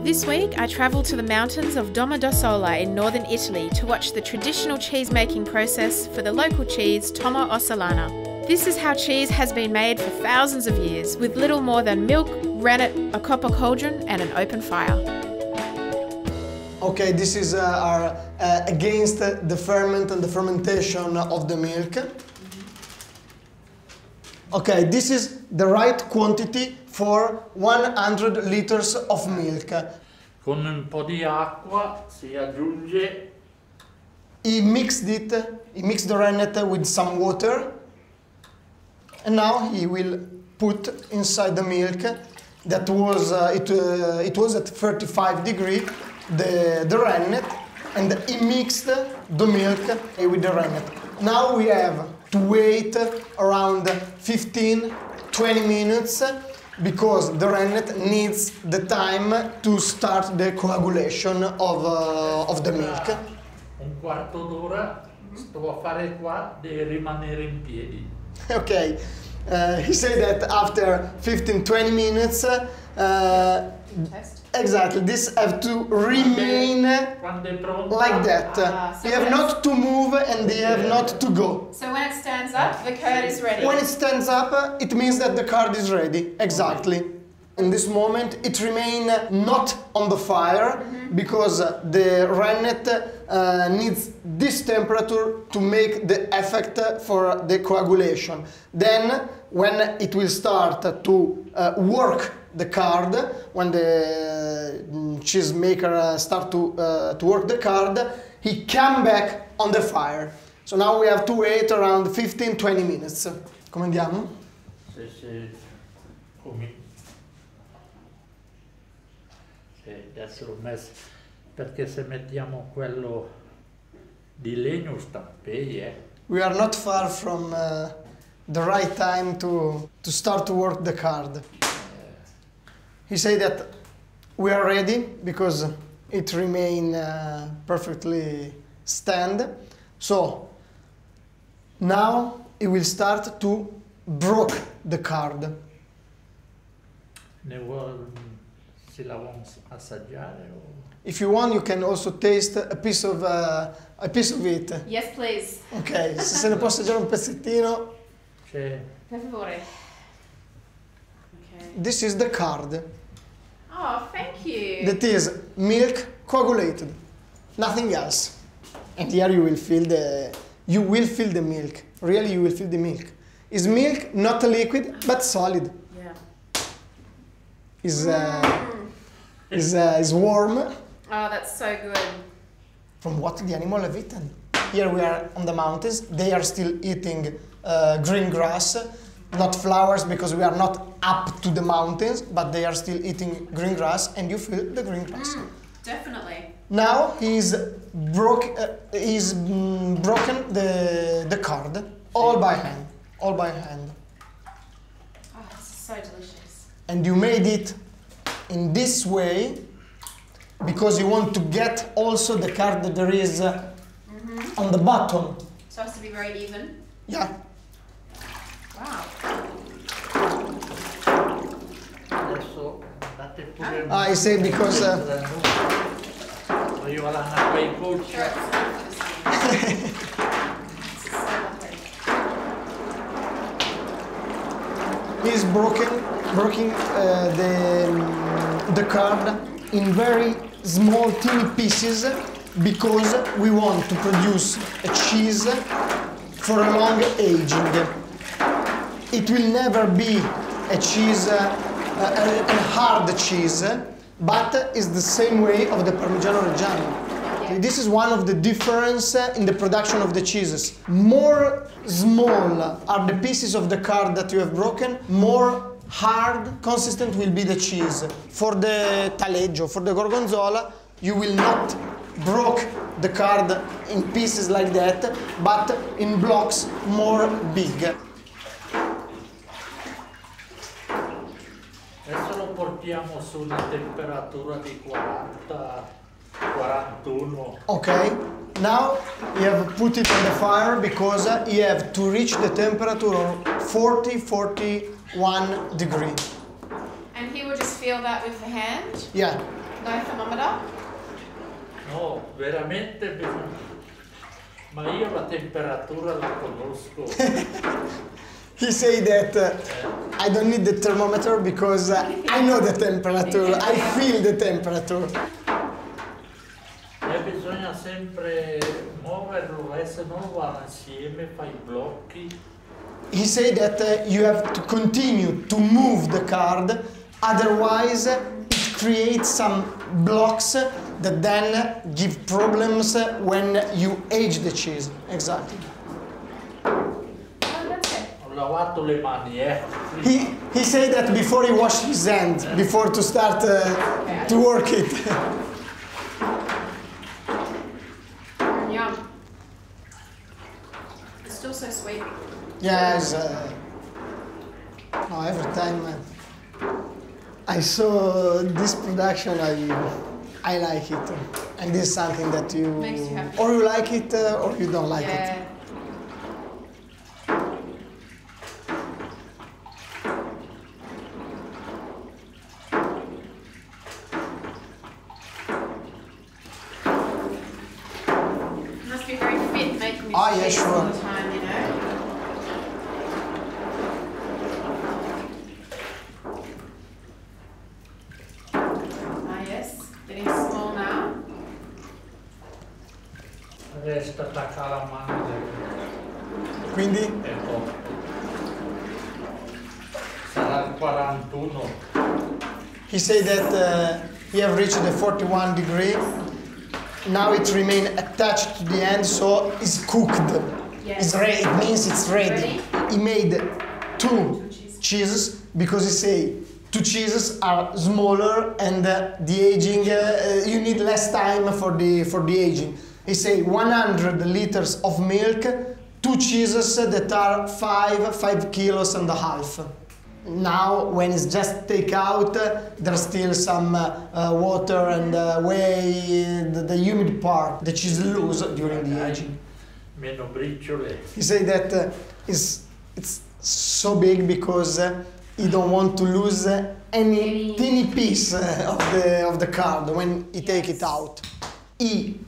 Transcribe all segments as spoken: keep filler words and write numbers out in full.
This week, I travelled to the mountains of Domodossola in northern Italy to watch the traditional cheese-making process for the local cheese Tomo Orsolana. This is how cheese has been made for thousands of years, with little more than milk, rennet, a copper cauldron and an open fire. Okay, this is uh, our, uh, against the ferment and the fermentation of the milk. Okay, this is the right quantity for one hundred liters of milk. Con un po' di acqua si aggiunge. He mixed it, he mixed the rennet with some water, and now he will put inside the milk that was, uh, it, uh, it was at thirty-five degrees, the, the rennet, and he mixed the milk with the rennet. Now we have to wait around fifteen to twenty minutes because the rennet needs the time to start the coagulation of, uh, of the milk. Un quarto d'ora sto a fare qua, deve rimanere in piedi. Okay, uh, he said that after fifteen to twenty minutes, uh, exactly, this have to remain like that. Ah, so they have not to move and they have not to go. So when it stands up, the curd is ready. When it stands up, it means that the curd is ready, exactly. In this moment, it remains not on the fire mm-hmm. because the rennet uh, needs this temperature to make the effect for the coagulation. Then, when it will start to uh, work the curd, when the cheese maker uh, start to, uh, to work the curd, he come back on the fire. So now we have to wait around fifteen to twenty minutes. Come andiamo? Sì, sì. Come? Sì, adesso l'ho messo, perché se mettiamo quello di legno stampei, eh. We are not far from uh, the right time to, to start to work the curd. He said that we are ready because it remain uh, perfectly stand. So now it will start to broke the curd. Ne vuoi, se la vuoi assaggiare? O... If you want, you can also taste a piece of uh, a piece of it. Yes, please. Ok, se se ne può assaggiare un pezzettino. C'è. Per favore. Okay. This is the curd. Oh, thank you. That is milk coagulated, nothing else. And here you will feel the you will feel the milk. Really, you will feel the milk. Is milk not a liquid but solid? Yeah. Is uh, mm. is uh, is warm. Oh, that's so good. From what the animal have eaten. Here we are on the mountains. They are still eating uh, green grass. Not flowers because we are not up to the mountains, but they are still eating green grass and you feel the green grass. Mm, definitely. Now he's broke, uh, he's mm, broken the, the curd all by hand, all by hand. Oh, it's so delicious. And you made it in this way because you want to get also the curd that there is uh, mm-hmm. on the bottom. So it has to be very even? Yeah. Wow. Adesso date pure. Ah, I say because. Uh, Io all'acqua in goccia. He's broken, broken uh, the the curd in very small, teeny pieces because we want to produce a cheese for a long aging. It will never be a cheese, uh, a, a hard cheese, but it's the same way of the Parmigiano Reggiano. Okay, this is one of the difference in the production of the cheeses. More small are the pieces of the curd that you have broken, more hard, consistent will be the cheese. For the taleggio, for the gorgonzola, you will not broke the curd in pieces like that, but in blocks more big. Adesso lo portiamo sulla temperatura di quaranta quarantuno. Okay, now you have put it on the fire because you have to reach the temperature of forty to forty-one degrees. And he will just feel that with the hand? Yeah. No thermometer? No, veramente bisogna. Ma io la temperatura la conosco. He say that uh, I don't need the thermometer because uh, I know the temperature, I feel the temperature. E bisogna sempre muoverlo, eh, se no va insieme, fa i blocchi. He say that uh, you have to continue to move the card, otherwise uh, it creates some blocks that then give problems when you age the cheese. Exactly. Ho lavato le mani, eh. He, he said that before he washed his hands, before to start uh, to work it. Yum. It's still so sweet. Yes. Uh, no, every time uh, I saw this production, I I like it, and this is something that you, Makes you happy. or you like it uh, or you don't like it. Yeah. Must be very fit making this Oh, yeah, cheese sure. all the time, you know. Ah yes, getting small now. Resta attaccare la mano Quindi, e poco. Sarà il quarantuno. he said that uh, he have reached the forty-one degree. Now it remain attached to the end, so it's cooked. Yes. It's ready. It means it's ready. Ready? He made two cheese. cheeses because he say two cheeses are smaller and uh, the aging uh, you need less time for the for the aging. He say one hundred liters of milk, two cheeses that are five five kilos and a half. Now, when it's just take out, uh, there's still some uh, uh, water and uh, way the, the humid part that is loose during the aging. Meno briciole. He say that uh, it's, it's so big because uh, he don't want to lose uh, any Any- teeny piece uh, of the of the card when he take it out. He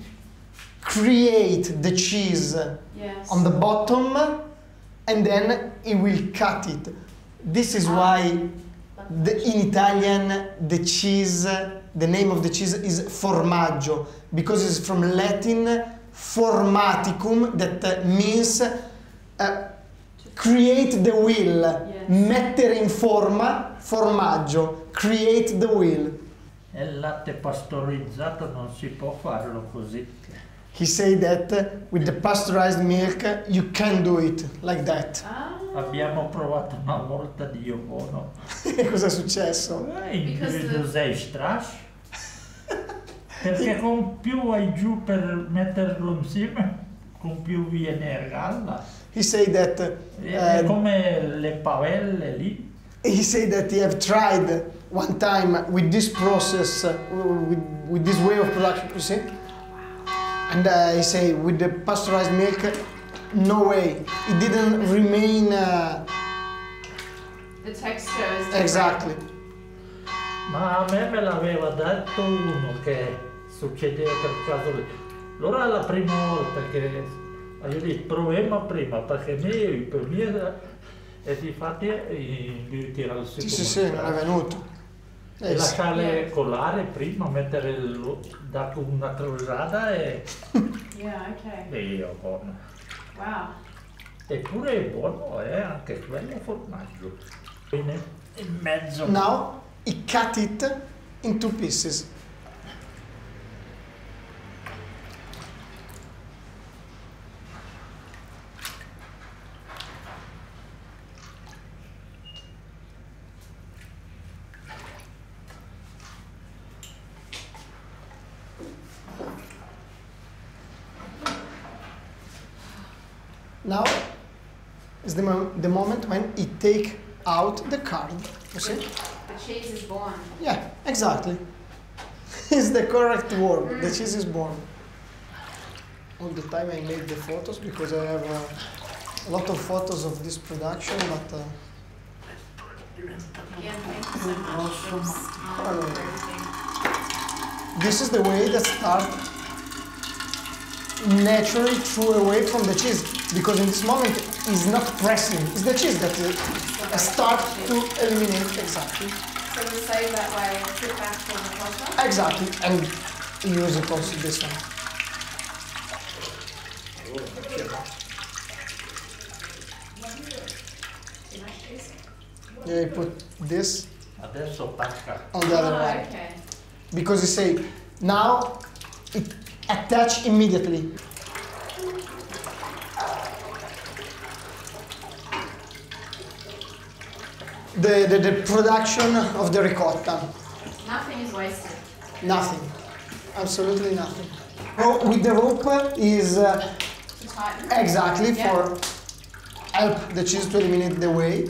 create the cheese Yes. on the bottom and then he will cut it. This is why the, in Italian the cheese, the name of the cheese is formaggio, because it's from Latin formaticum, that uh, means uh, create the will, Yes. mettere in forma, formaggio, create the will. E il latte pastorizzato non si può farlo così. He said that uh, with the pasteurized milk you can do it like that. Ah. Abbiamo provato una volta, Dio buono. Cosa è successo? Eh, Because the- sei strash. Perché con più vai giù per metterlo insieme, con più viene a galla. He said that È uh, come le pavelle lì. he said that he have tried one time with this process, uh, with, with this way of production, you see? And uh, he say with the pasteurized milk, no way, it didn't remain uh, The texture is different. exactly. Ma a me me l'aveva detto uno che succedeva quel caso lì. Allora la prima volta che io dico proviamo prima perché me per me e difatti mi tira il Sì, secondo. sì, sì, non è venuto. E Eh, sì. lasciarle colare prima, mettere il, dare una crosata e, Yeah, okay. e io buono. Wow. Eppure è buono, eh, anche quello formaggio. Bene, in mezzo. Now he cut it in two pieces. Now is the, mo the moment when he take out the card. You see? The cheese is born. Yeah, exactly. It's the correct word. The cheese is born. All the time I make the photos because I have uh, a lot of photos of this production, but uh, Again, thank you so much. Thanks, um, Oh. for everything. this is the way that start naturally through away from the cheese, because in this moment it's not pressing, it's the cheese that uh, start to eliminate. Exactly. So we save that way, sit back for the ricotta. Exactly, and use it also this one. Yeah, you put this Adesso pacca. on the other Oh, one. okay. Because you say, now it attach immediately. The, the, the production of the ricotta, Nothing is wasted. nothing, absolutely nothing. Ro- With the rope is uh, To tighten. exactly Yeah. for help the cheese to eliminate the whey.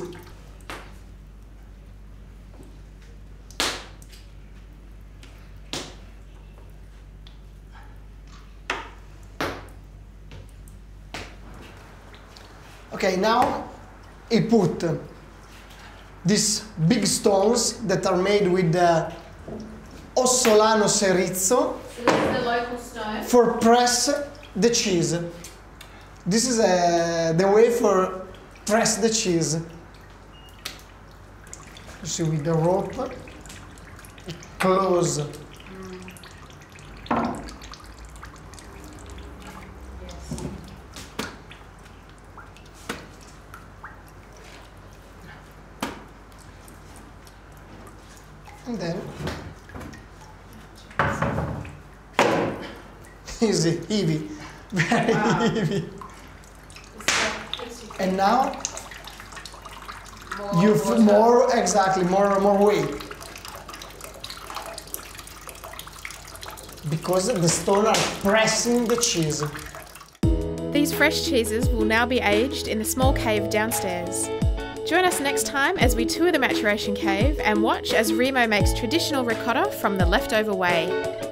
Okay, now he put these big stones that are made with uh, Ossolano Cerizzo So this is the local stone. for press the cheese. This is uh, the way for press the cheese. You see, with the rope, close. Yes. And then easy, heavy, very Wow. heavy. It's like- And now More you water. f- more exactly more more weight, because the stone are pressing the cheese. These fresh cheeses will now be aged in the small cave downstairs. Join us next time as we tour the maturation cave and watch as Remo makes traditional ricotta from the leftover whey.